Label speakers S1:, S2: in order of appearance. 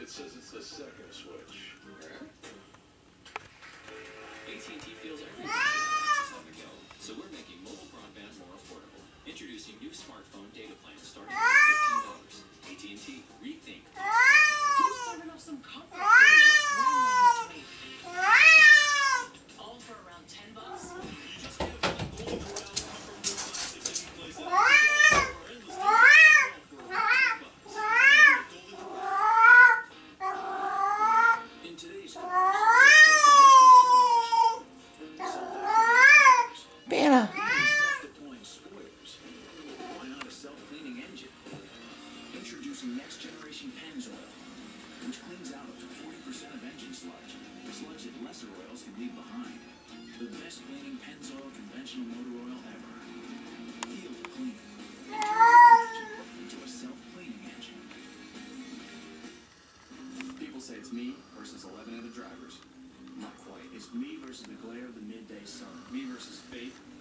S1: says it's the second switch.
S2: AT&T feels everyone is on the go, so we're making mobile broadband more affordable. Introducing new smartphone data plans starting at $15. AT&T, rethink.
S3: Who's serving up some comfort food like Grandma used to make? All for around $10?
S1: You just can't find Golden Corral comfort food classics anyplace else.
S2: In today's
S4: Bella.
S2: self-deploying spoilers. Why not a self-cleaning engine? Introducing next-generation Pennzoil, which cleans out up to 40% of engine sludge that lesser oils can leave behind. The best cleaning Pennzoil conventional motor oil ever. Feel the clean. And turn your engine into a self-cleaning engine. People say it's me versus 11 other drivers. Not quite. It's me versus the glare of the midday sun. Me versus faith